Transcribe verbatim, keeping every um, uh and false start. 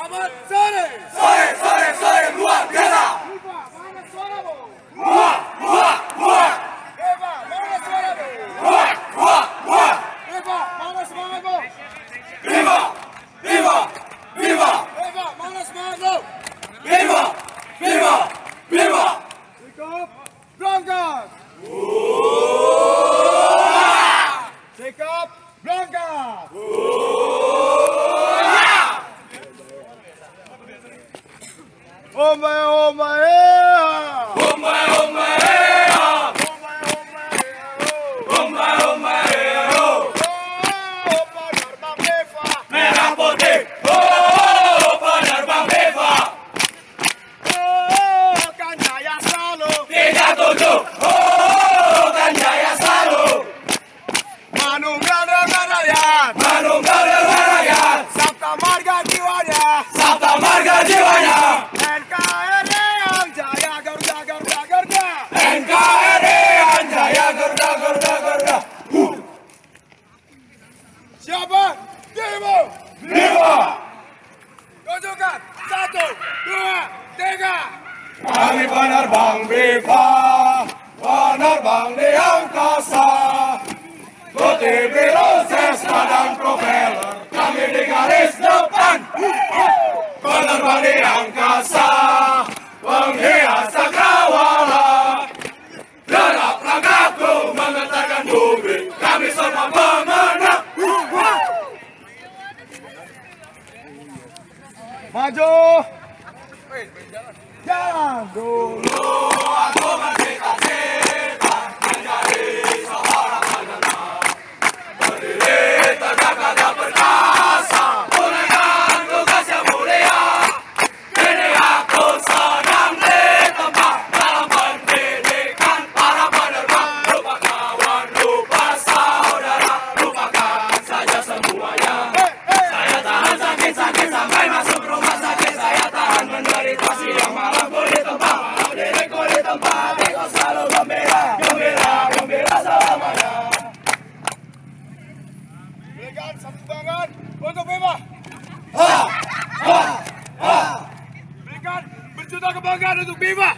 Selamat sore. Sore, sore, sore, luar biasa. Viva, mana suaramu? Muak, muak, muak. Viva, mana suaramu? Muak, muak, muak. Viva, mana semangatmu? Viva, viva, viva. Viva, mana semangatmu? Viva, viva, viva. Jacob, berangkat. Jacob, berangkat. Omai, omai, eh. Omai, omai, eh. Omai, omai, eh. Omai, omai, eh. Oh, penerbang Viva. Merah putih. Oh, penerbang Viva. Oh, kan jaya selalu. Tiga tujuh. Oh, kan jaya selalu. Manunggal dengan rakyat. Manunggal dengan rakyat. Sabta marga jiwanya. Sabta marga jiwanya. N K R I yang jaya Garuda Garuda Garuda. N K R I yang jaya Garuda Garuda Garuda. Siapa? Dirimu. Viva. Tunjukkan. Satu, dua, tiga. Kami penerbang Viva, penerbang di angkasa. Putih biru Cessna dan propeller, kami di garis depan. Penerbang di angkasa, penghias cakrawala. Derap langkahku menggetarkan bumi, kami semua pemenang. Maju. Jalan dulu. Aku bercita-cita menjadi seorang penerbang, berdiri tegak dan perkasa, tunaikan tugas yang mulia. Kini aku sedang ditempa dalam pendidikan para penerbang. Lupa kawan, lupa saudara, lupakan saja semuanya. Saya tahan sakit-sakit sampai masuk rumah sakit. Saya tahan menderita siang malam ku ditempa, diriku ditempa, aku selalu gembira, gembira, gembira selamanya. Berikan satu tangan untuk Viva. Ha, ha, ha. Berikan berjuta kebanggaan untuk Viva.